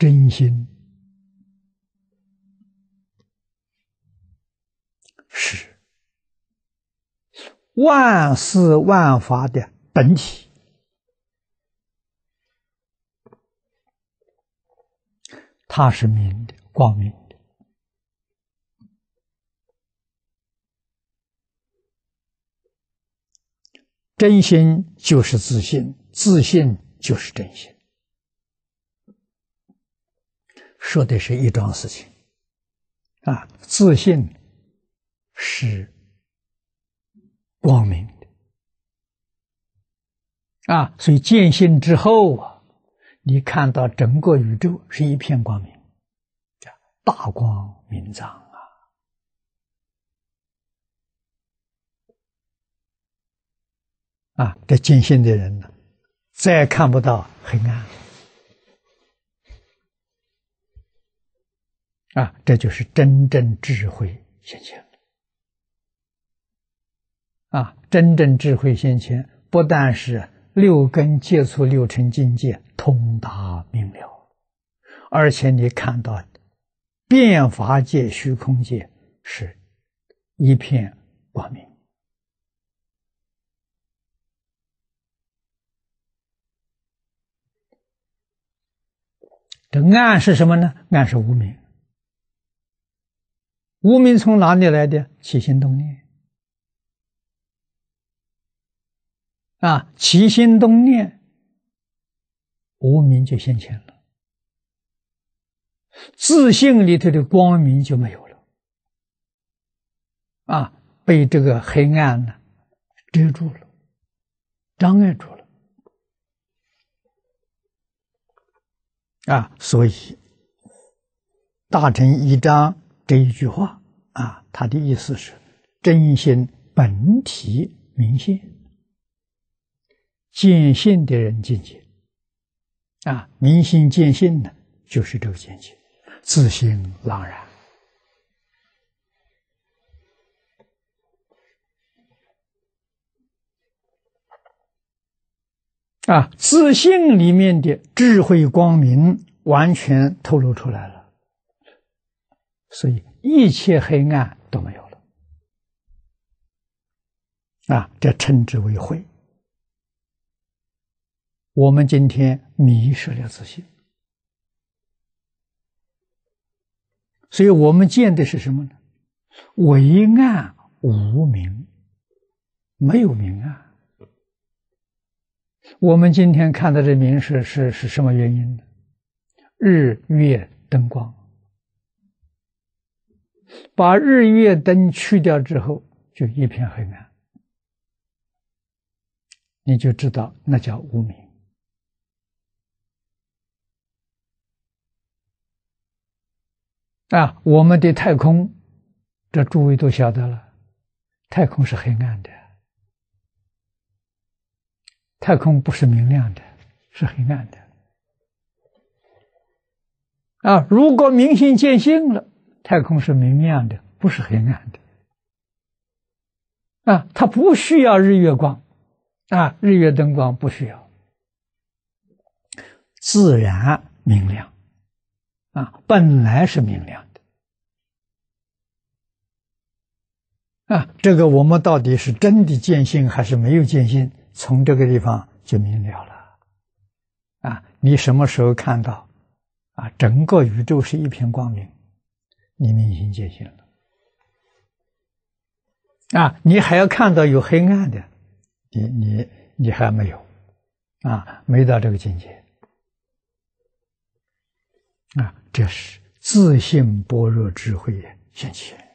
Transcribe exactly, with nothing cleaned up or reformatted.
真心是万事万法的本体，它是明的，光明的。真心就是自信，自信就是真心，说的是一桩事情啊。自信是光明的啊，所以见性之后啊，你看到整个宇宙是一片光明，大光明彰啊！啊，这见性的人呢，再看不到黑暗啊，这就是真正智慧现前啊！真正智慧现前，不但是六根接触六尘境界通达明了，而且你看到变法界、虚空界是一片光明。这暗是什么呢？暗是无明。无明从哪里来的？起心动念啊，起心动念，无明就现前了，自信里头的光明就没有了啊，被这个黑暗呢遮住了，障碍住了啊。所以大乘一章这一句话啊，它的意思是真心本体明现，见性的人境界啊，明心见性呢，就是这个境界，自性朗然啊，自性里面的智慧光明完全透露出来了，所以一切黑暗都没有了啊，这称之为慧。我们今天迷失了自信，所以我们见的是什么呢？唯暗无明，没有明暗。我们今天看到这明是是是什么原因呢？日月灯光，把日月灯去掉之后，就一片黑暗，你就知道那叫无明啊。我们的太空，这诸位都晓得了，太空是黑暗的，太空不是明亮的，是黑暗的啊。如果明心见性了，太空是明亮的，不是黑暗的啊。它不需要日月光啊，日月灯光不需要，自然明亮啊，本来是明亮的啊。这个我们到底是真的见性还是没有见性，从这个地方就明了了啊。你什么时候看到啊，整个宇宙是一片光明，你明心见性了啊。你还要看到有黑暗的，你你你还没有啊，没到这个境界啊。这是自性般若智慧现前。